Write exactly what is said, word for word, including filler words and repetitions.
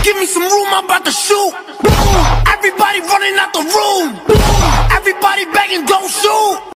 Give me some room, I'm about to shoot. Everybody running out the room. Everybody begging, don't shoot.